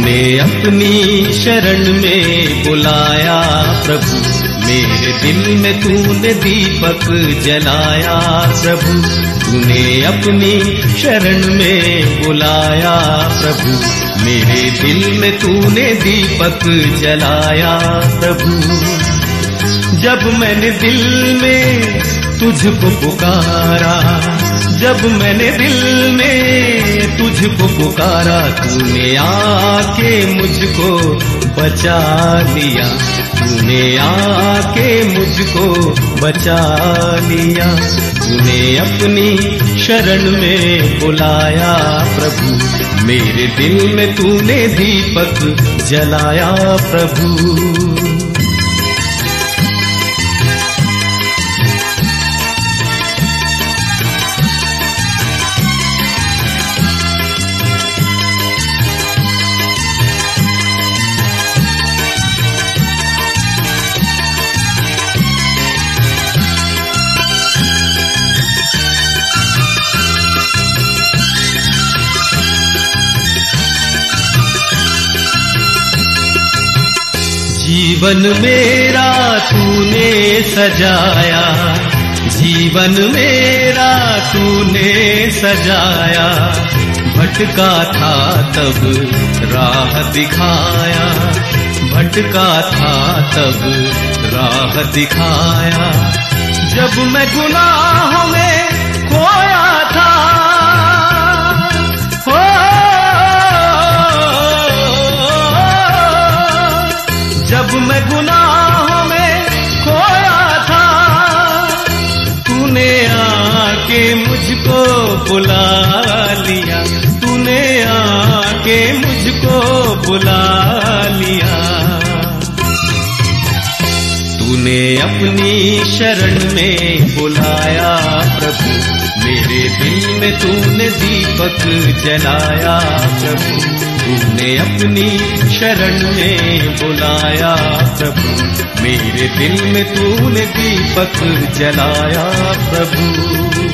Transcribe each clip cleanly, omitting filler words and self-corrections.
तूने अपनी शरण में बुलाया प्रभु, मेरे दिल में तूने दीपक जलाया प्रभु। तूने अपनी शरण में बुलाया प्रभु, मेरे दिल में तूने दीपक जलाया प्रभु। जब मैंने दिल में तुझको पुकारा, जब मैंने दिल में तुझको पुकारा, तूने आके मुझको बचा लिया, तूने आके मुझको बचा लिया। तूने अपनी शरण में बुलाया प्रभु, मेरे दिल में तूने दीपक जलाया प्रभु। जीवन मेरा तूने सजाया, जीवन मेरा तूने सजाया। भटका था तब राह दिखाया, भटका था तब राह दिखाया। जब मैं गुनाहों में खोया था, जब मैं गुनाहों में खोया था, तूने आके मुझको बुला लिया, तूने आके मुझको बुला लिया। तूने अपनी शरण में बुलाया प्रभु, मेरे दिल में तूने दीपक जलाया प्रभु। तूने अपनी शरण में बुलाया प्रभु, मेरे दिल में तूने दीपक जलाया प्रभु।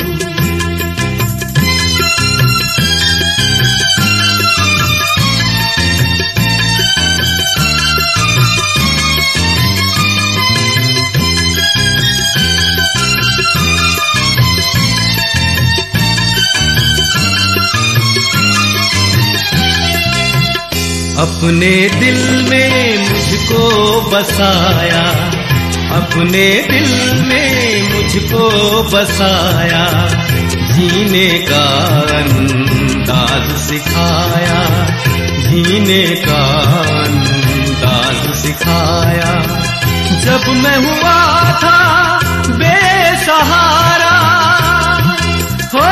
अपने दिल में मुझको बसाया, अपने दिल में मुझको बसाया। जीने का अंदाज सिखाया, जीने का अंदाज सिखाया। जब मैं हुआ था बेसहारा, हो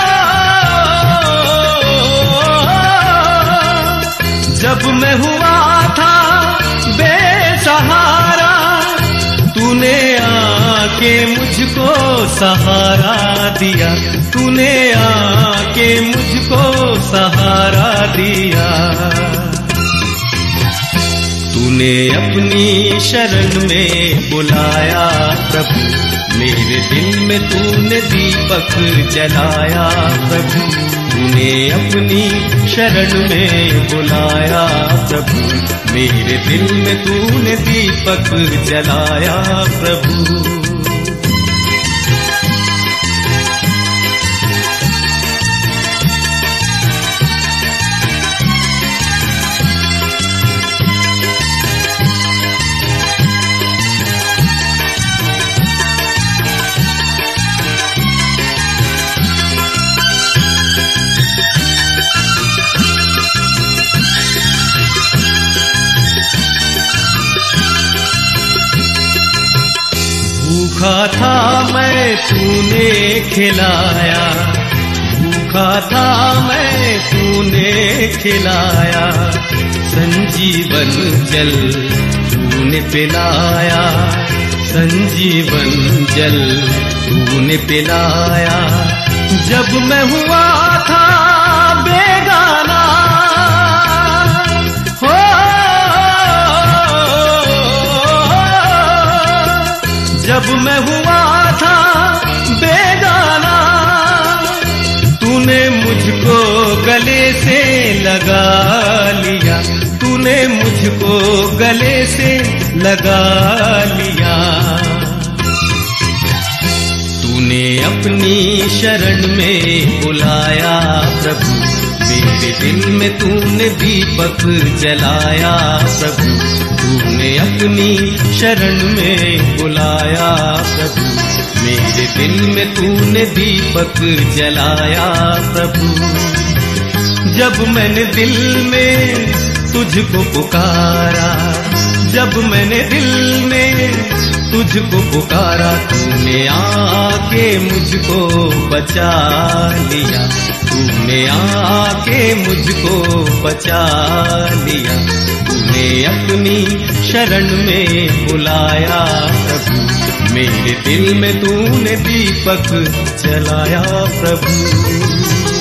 जब मैं हुआ था बेसहारा, तूने आके मुझको सहारा दिया, तूने आके मुझको सहारा दिया। तूने अपनी शरण में बुलाया प्रभु, मेरे दिल में तूने दीपक जलाया प्रभु। तूने अपनी शरण में बुलाया प्रभु, मेरे दिल में तूने दीपक जलाया प्रभु। भूखा था मैं तूने खिलाया, भूखा था मैं तूने खिलाया। संजीवन जल तूने पिलाया, संजीवन जल तूने पिलाया। जब मैं हुआ था बेगाना, जब मैं हुआ था बेगाना, तूने मुझको गले से लगा लिया, तूने मुझको गले से लगा लिया। तूने अपनी शरण में बुलाया प्रभु, मेरे दिल में तूने दीपक जलाया प्रभु। तूने अपनी शरण में बुलाया प्रभु, मेरे दिल में तूने दीपक जलाया प्रभु। जब मैंने दिल में तुझको पुकारा, जब मैंने दिल में तुझको पुकारा, तूने आके मुझको बचा लिया। तूने आके मुझको बचा लिया। तूने अपनी शरण में बुलाया प्रभु, मेरे दिल में तूने दीपक जलाया प्रभु।